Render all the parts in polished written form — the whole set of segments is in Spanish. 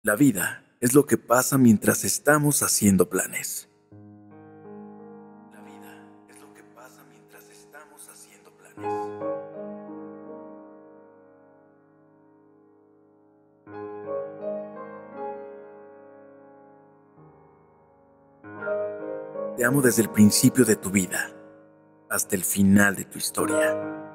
La vida es lo que pasa mientras estamos haciendo planes. La vida es lo que pasa mientras estamos haciendo planes. Te amo desde el principio de tu vida hasta el final de tu historia.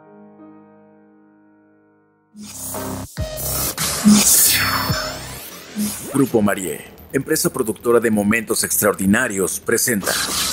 Grupo Marie, empresa productora de momentos extraordinarios, presenta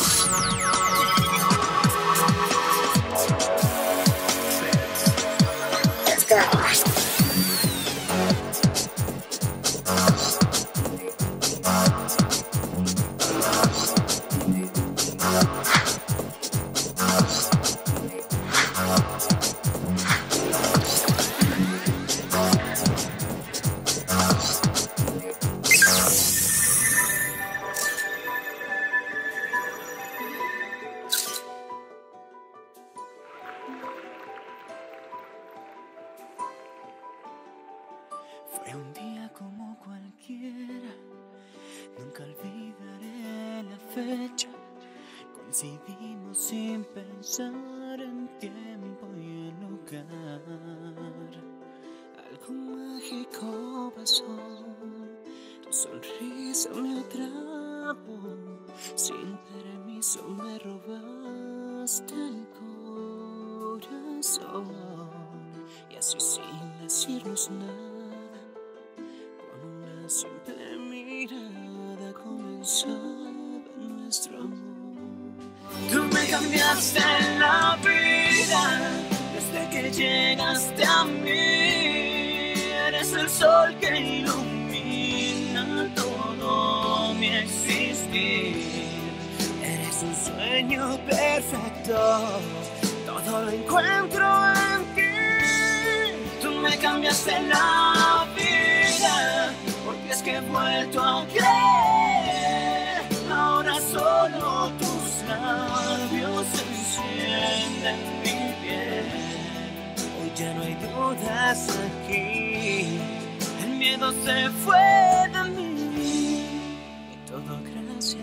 Fue un día como cualquiera, nunca olvidaré la fecha. Coincidimos sin pensar en tiempo y en lugar. Algo mágico pasó, tu sonrisa me atrapó. Sin permiso me robaste el corazón. Y así sin decirnos nada, una simple mirada comenzaba nuestro amor. Tú me cambiaste la vida desde que llegaste a mí. Eres el sol que ilumina todo mi existir. Eres un sueño perfecto, todo lo encuentro en ti. Tú me cambiaste la vida, porque es que he vuelto a creer. Ahora solo tus labios encienden mi piel. Hoy ya no hay dudas aquí, el miedo se fue de mí. Y todo gracias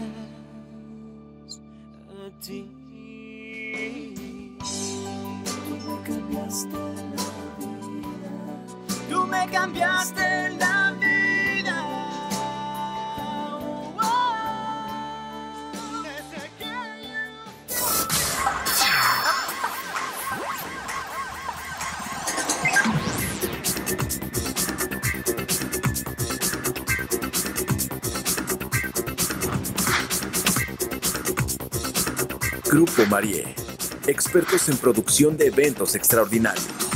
a ti. Tú me cambiaste la vida. Tú me cambiaste la vida. Desde que Grupo Marie, expertos en producción de eventos extraordinarios.